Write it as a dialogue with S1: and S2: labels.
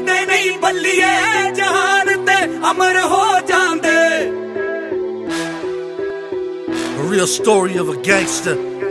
S1: आंदे नहीं बल्लिए जहान ते अमर हो जांदे।
S2: A real story of a gangster